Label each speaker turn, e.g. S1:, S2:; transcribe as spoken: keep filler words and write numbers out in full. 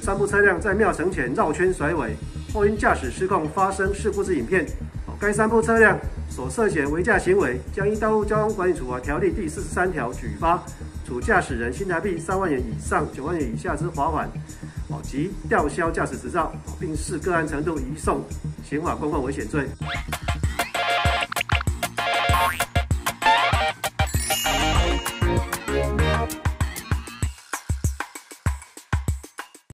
S1: 三部车辆在庙城前绕圈甩尾，后因驾驶失控发生事故之影片。该三部车辆所涉嫌违驾行为，将依《道路交通管理处罚条例》第四十三条举发，处驾驶人新台币三万元以上九万元以下之罚款，哦及吊销驾驶执照，并视个案程度移送刑法公共危险罪。